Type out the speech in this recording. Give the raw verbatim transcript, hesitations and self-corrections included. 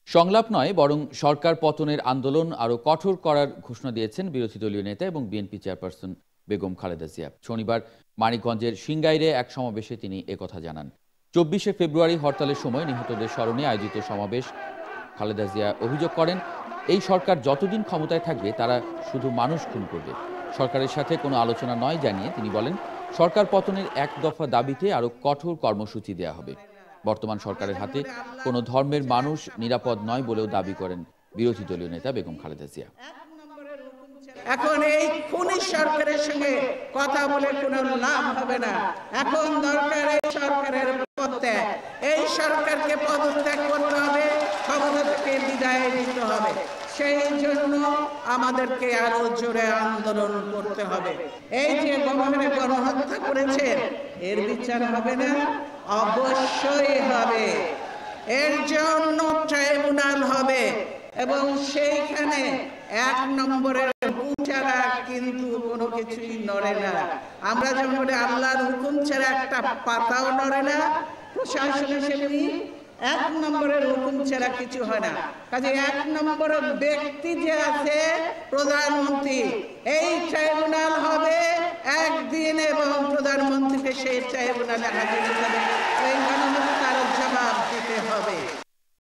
সংলাপ নয় বরং সরকার পতনের আন্দোলন আরও কঠোর করার ঘোষণা দিয়েছেন বিরোধী দলীয় নেতা এবং বিএনপি চেয়ারপারসন বেগম খালেদা জিয়া। শনিবার মানিকগঞ্জের সিংগাইরে এক সমাবেশে তিনি একথা জানান। চব্বিশে ফেব্রুয়ারি হরতালের সময় নিহতদের স্মরণে আয়োজিত সমাবেশ খালেদা জিয়া অভিযোগ করেন, এই সরকার যতদিন ক্ষমতায় থাকবে তারা শুধু মানুষ খুন করবে, সরকারের সাথে কোনো আলোচনা নয় জানিয়ে তিনি বলেন, সরকার পতনের এক দফা দাবিতে আরও কঠোর কর্মসূচি দেওয়া হবে। বর্তমান সরকারের হাতে কোনো ধর্মের মানুষ নিরাপদ নয় বলেও দাবি করেন বিরোধী দলীয় নেতা বেগম খালেদা জিয়া। এখন এই খুনি সরকারের সঙ্গে কথা বলে কোনো লাভ হবে না। এখন দরকার এই সরকারের পদত্যাগ, এই সরকারকে পদত্যাগ করতে হবে, ক্ষমতা থেকে বিদায় নিতে হবে। সেই জন্য আমাদেরকে আরো জোরে আন্দোলন করতে হবে। এই যে গণহারে গণহত্যা করেছে এর বিচার হবে না? অবশ্যই হবে। এর জন্য ট্রাইব্যুনাল হবে এবং সেইখানে এক নম্বরের ছাড়া কিন্তু কোনো কিছুই নড়ে না। আমরা যেমন আল্লাহর হুকুম ছাড়া একটা পাতাও নড়ে না, প্রশাসন হিসেবে এক নম্বরের হুকুম ছাড়া কিছু হয় না। কাজে এক নম্বরের ব্যক্তি যে আছে প্রধানমন্ত্রী, এই ট্রাইব্যুনাল হবে একদিন এবং প্রধানমন্ত্রীকে সেই ট্রাইব্যুনালে হাজির করে এই গণহত্যার জবাব দিতে হবে।